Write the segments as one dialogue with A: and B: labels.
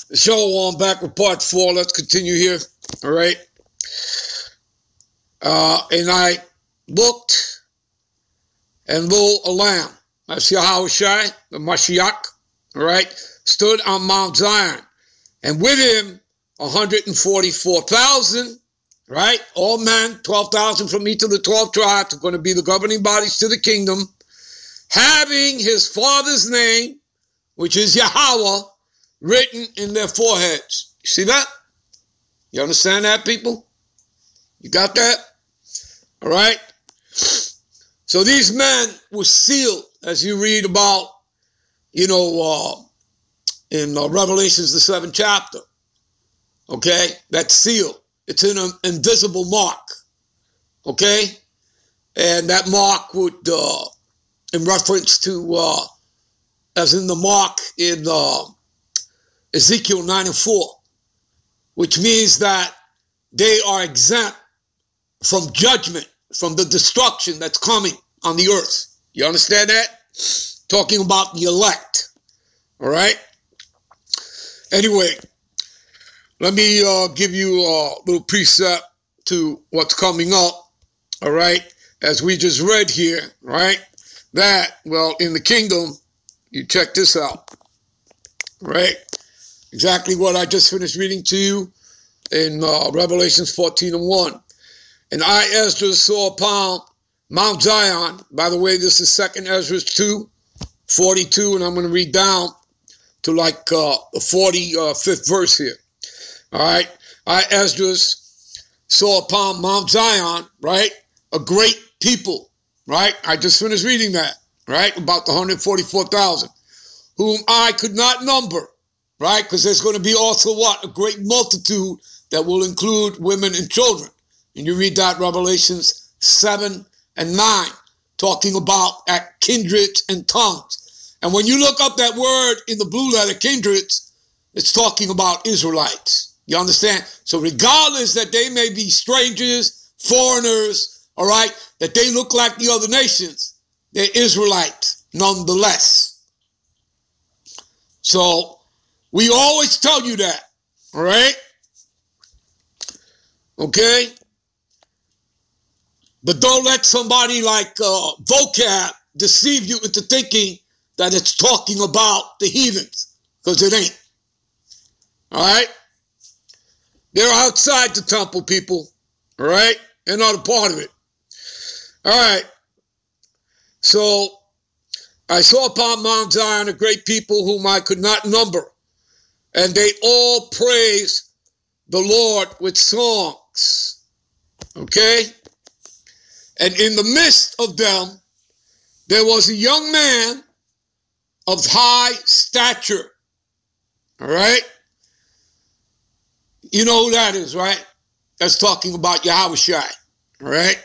A: Shalom, back with part 4. Let's continue here. All right. And I looked, and lo, a lamb, that's Yahushua, the Mashiach, all right, stood on Mount Zion, and with him 144,000, right? All men, 12,000 from each of the 12 tribes are going to be the governing bodies to the kingdom, having his father's name, which is Yahweh, written in their foreheads. You see that? You understand that, people? You got that? All right? So these men were sealed, as you read about, in Revelations, the 7th chapter. Okay? That's sealed. It's an invisible mark. Okay? And that mark would, in reference to, as in the mark in Ezekiel 9:4, which means that they are exempt from judgment, from the destruction that's coming on the earth. You understand that? Talking about the elect. All right? Anyway, let me give you a little precept to what's coming up. All right? As we just read here, right? That, well, in the kingdom, you check this out. Right? Exactly what I just finished reading to you in Revelations 14:1. And I, Ezra, saw upon Mount Zion. By the way, this is 2nd Ezra 2:42, and I'm going to read down to like the 45th verse here. All right. I, Ezra, saw upon Mount Zion, right, a great people, right? I just finished reading that, right, about the 144,000, whom I could not number, right, because there's going to be also what? A great multitude that will include women and children. And you read that Revelations 7 and 9, talking about at kindreds and tongues. And when you look up that word in the blue letter, kindreds, it's talking about Israelites. You understand? So regardless that they may be strangers, foreigners, all right, that they look like the other nations, they're Israelites nonetheless. So we always tell you that, all right? Okay? But don't let somebody like vocab deceive you into thinking that it's talking about the heathens, because it ain't. All right? They're outside the temple, people. All right? They're not a part of it. All right. So I saw upon Mount Zion a great people whom I could not number, and they all praise the Lord with songs. Okay? And in the midst of them, there was a young man of high stature. All right? You know who that is, right? That's talking about Yahushua. All right?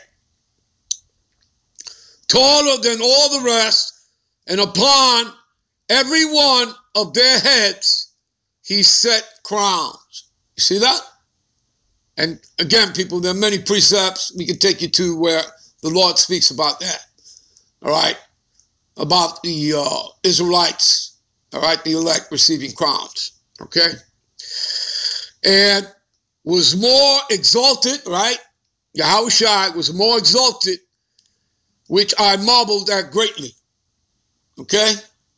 A: Taller than all the rest, and upon every one of their heads, he set crowns. You see that? And again, people, there are many precepts we can take you to where the Lord speaks about that, all right, about the Israelites, all right, the elect receiving crowns, okay, and was more exalted, right, Yahushua was more exalted, which I marveled at greatly, okay,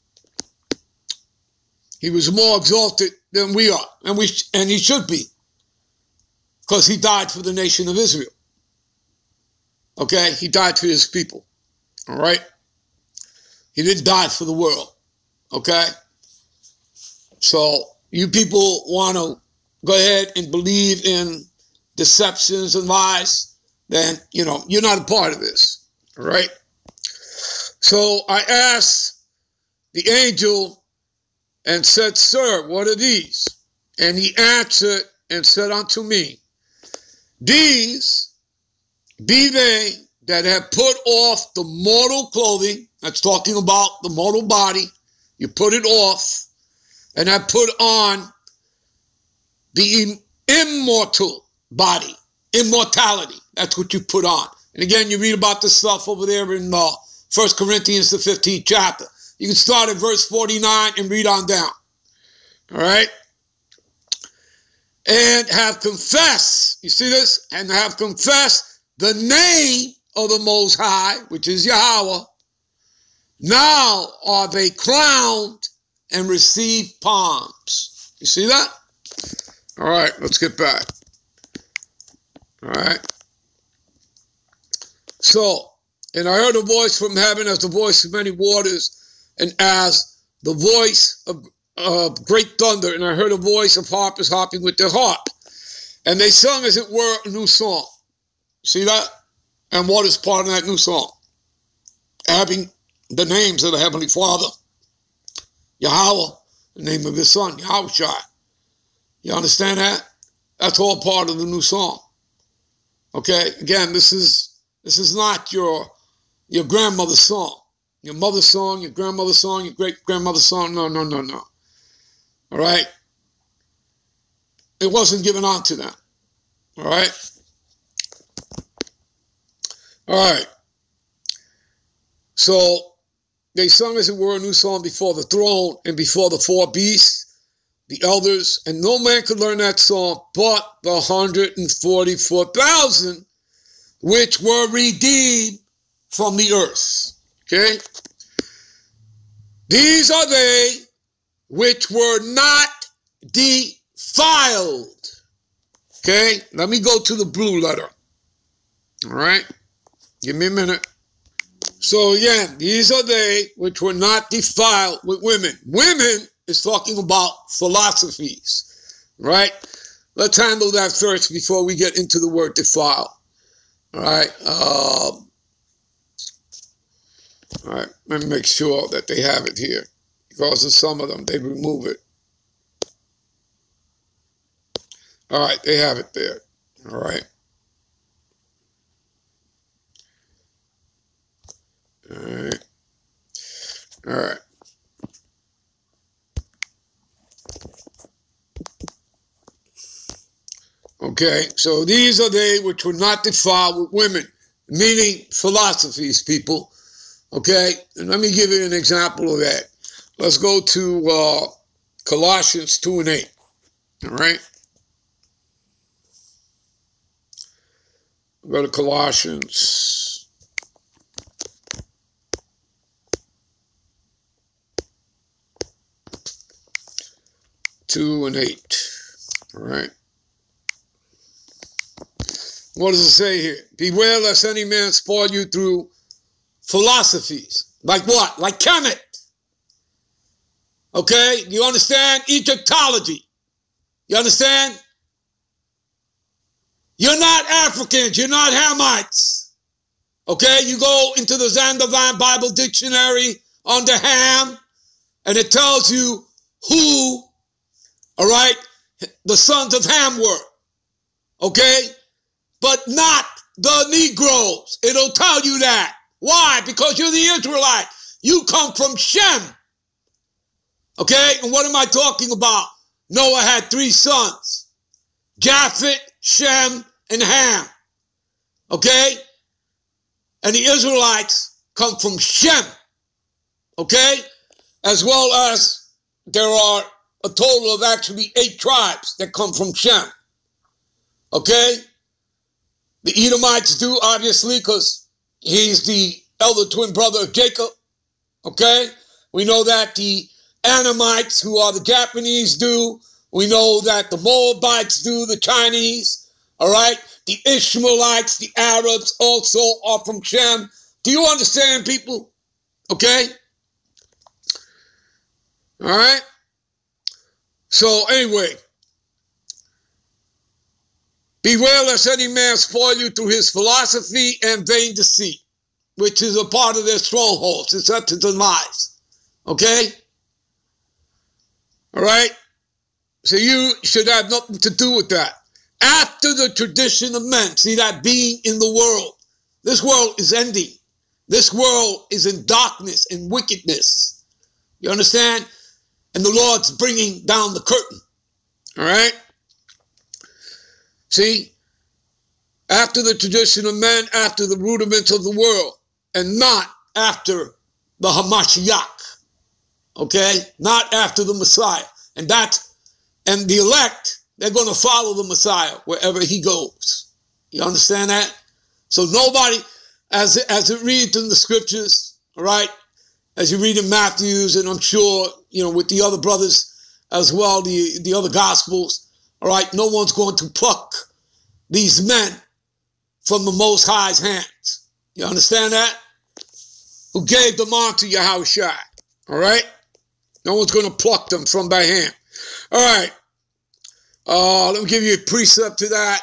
A: he was more exalted than we are, and he should be, because he died for the nation of Israel. Okay, he died for his people, all right? He didn't die for the world, okay? So you people want to go ahead and believe in deceptions and lies, then, you're not a part of this, all right? So I asked the angel and said, Sir, what are these? And he answered and said unto me, These be they that have put off the mortal clothing, that's talking about the mortal body, you put it off, and have put on the immortal body, immortality, that's what you put on. And again, you read about this stuff over there in 1 Corinthians, the 15th chapter. You can start at verse 49 and read on down, all right? and have confessed, you see this? And have confessed the name of the Most High, which is Yahweh. Now are they crowned and receive palms. You see that? All right, let's get back. All right. So, and I heard a voice from heaven as the voice of many waters, and as the voice of great thunder, and I heard a voice of harpers harping with their harp. And they sung, as it were, a new song. See that? And what is part of that new song? Having the names of the Heavenly Father, Yahweh, the name of his son, Yahushua. You understand that? That's all part of the new song. Okay, again, this is not your grandmother's song. Your mother's song, your grandmother's song, your great-grandmother's song. No, no, no, no. All right? It wasn't given on to them. All right? All right. So they sung, as it were, a new song before the throne and before the four beasts, the elders, and no man could learn that song but the 144,000 which were redeemed from the earth. Okay? These are they which were not defiled. Okay? Let me go to the blue letter. All right? Give me a minute. So again, these are they which were not defiled with women. Women is talking about philosophies, right? Let's handle that first before we get into the word defile. All right. All right. Let me make sure that they have it here, because of some of them, they remove it. All right. They have it there. All right. All right. All right. Okay, so these are they which were not defiled with women, meaning philosophies, people. Okay, and let me give you an example of that. Let's go to Colossians 2 and 8. All right. Go to Colossians 2 and 8. All right. What does it say here? Beware lest any man spoil you through philosophies. Like what? Like Kemet. Okay? You understand? Egyptology. You understand? You're not Africans. You're not Hamites. Okay? You go into the Zandervan Bible Dictionary under Ham, and it tells you who, all right, the sons of Ham were. Okay? But not the Negroes. It'll tell you that. Why? Because you're the Israelite. You come from Shem. Okay? And what am I talking about? Noah had 3 sons. Japheth, Shem, and Ham. Okay? And the Israelites come from Shem. Okay? As well as there are a total of actually 8 tribes that come from Shem. Okay? The Edomites do, obviously, because he's the elder twin brother of Jacob. Okay? We know that the Anamites, who are the Japanese, do. We know that the Moabites do, the Chinese. All right? The Ishmaelites, the Arabs also are from Shem. Do you understand, people? Okay? All right? So, anyway. Beware lest any man spoil you through his philosophy and vain deceit, which is a part of their strongholds. It's up to demise. Okay? All right? So you should have nothing to do with that. After the tradition of men, see that being in the world. This world is ending. This world is in darkness and wickedness. You understand? And the Lord's bringing down the curtain. All right? See, after the tradition of men, after the rudiments of the world, and not after the Hamashiach, okay? Not after the Messiah. And the elect, they're going to follow the Messiah wherever he goes. You understand that? So nobody, as it reads in the scriptures, all right, as you read in Matthew's, and I'm sure, with the other brothers as well, the other gospels, all right, no one's going to pluck these men from the Most High's hands. You understand that? Who gave them on to Yahushua, all right? No one's going to pluck them from thy hand. All right. Let me give you a precept to that.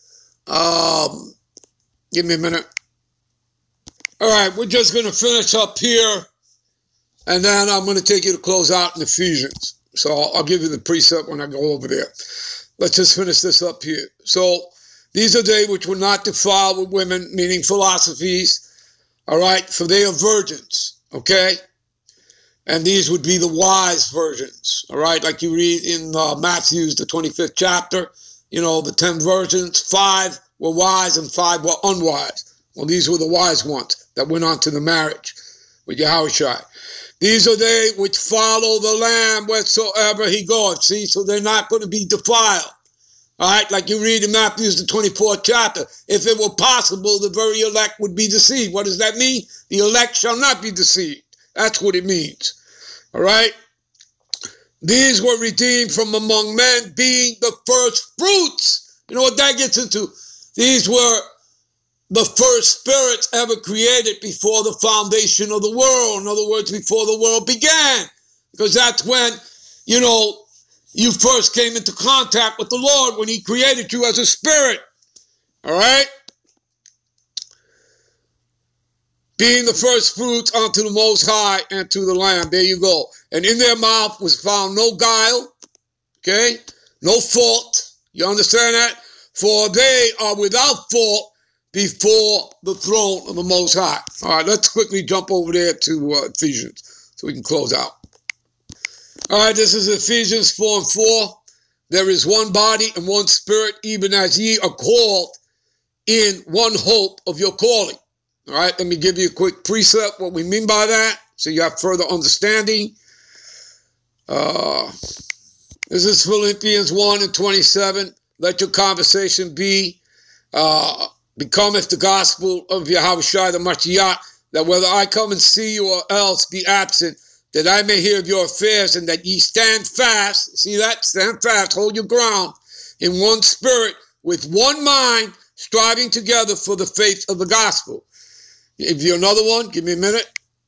A: Give me a minute. All right, we're just going to finish up here, and then I'm going to take you to close out in Ephesians. So I'll give you the precept when I go over there. Let's just finish this up here. So these are they which will not defile with women, meaning philosophies, all right, for they are virgins, okay? And these would be the wise virgins, all right? Like you read in Matthew's, the 25th chapter, the 10 virgins, 5 were wise and 5 were unwise. Well, these were the wise ones that went on to the marriage with Yahushua. These are they which follow the Lamb wheresoever he goeth. See, so they're not going to be defiled. All right, like you read in Matthew's, the 24th chapter. If it were possible, the very elect would be deceived. What does that mean? The elect shall not be deceived. That's what it means. All right? These were redeemed from among men, being the first fruits. You know what that gets into? These were the first spirits ever created before the foundation of the world. In other words, before the world began. Because that's when, you first came into contact with the Lord, when he created you as a spirit. All right? Being the first fruits unto the Most High and to the Lamb. There you go. And in their mouth was found no guile, okay? No fault. You understand that? For they are without fault before the throne of the Most High. All right, let's quickly jump over there to Ephesians so we can close out. All right, this is Ephesians 4:4. There is one body and one spirit, even as ye are called in one hope of your calling. All right, let me give you a quick precept, what we mean by that, so you have further understanding. This is Philippians 1:27. Let your conversation be, becometh the gospel of Yahushua the Mashiach, that whether I come and see you or else be absent, that I may hear of your affairs, and that ye stand fast. See that? Stand fast, hold your ground, in one spirit, with one mind, striving together for the faith of the gospel. Give you another one, give me a minute.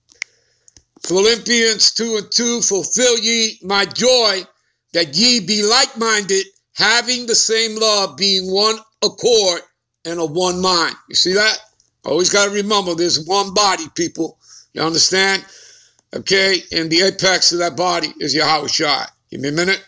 A: Philippians 2:2, fulfill ye my joy, that ye be like-minded, having the same love, being one accord and of one mind. You see that? Always got to remember, there's one body, people. You understand? Okay, and the apex of that body is Yahushua. Give me a minute.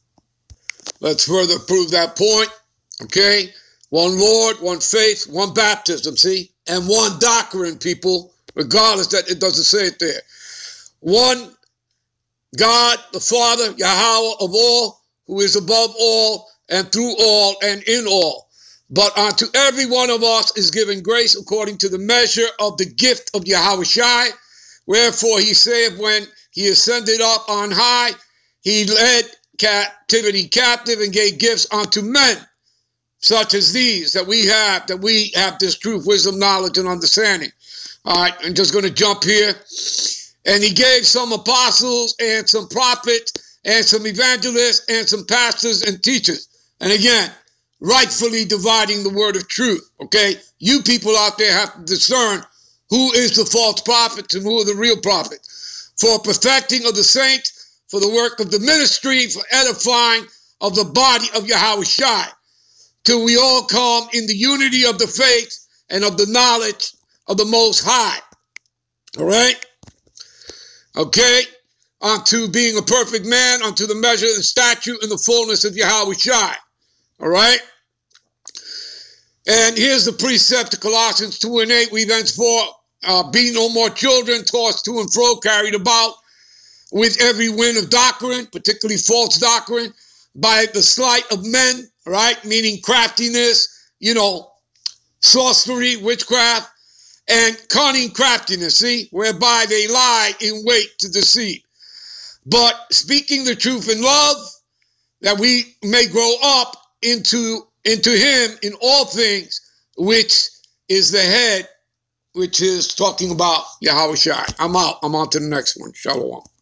A: Let's further prove that point. Okay, one Lord, one faith, one baptism, see? And one doctrine, people, regardless that it doesn't say it there. One God, the Father, Yahweh of all, who is above all, and through all, and in all. But unto every one of us is given grace according to the measure of the gift of Yahushua. Wherefore he saith, when he ascended up on high, he led captivity captive and gave gifts unto men, such as these that we have this truth, wisdom, knowledge, and understanding. All right, I'm just going to jump here. And he gave some apostles and some prophets and some evangelists and some pastors and teachers. And again, rightfully dividing the word of truth, okay? You people out there have to discern who is the false prophets and who are the real prophets. For perfecting of the saints, for the work of the ministry, for edifying of the body of Yahushua, till we all come in the unity of the faith and of the knowledge of the Most High. All right? Okay? Unto being a perfect man, unto the measure and stature and the fullness of Yahushua. All right? And here's the precept to Colossians 2:8. We thenceforth be no more children, tossed to and fro, carried about with every wind of doctrine, particularly false doctrine, by the sleight of men, right? Meaning craftiness, sorcery, witchcraft, and cunning craftiness, see? Whereby they lie in wait to deceive. But speaking the truth in love, that we may grow up into him in all things, which is the head, which is talking about Yahweh Shai. I'm out. I'm on to the next one. Shalom.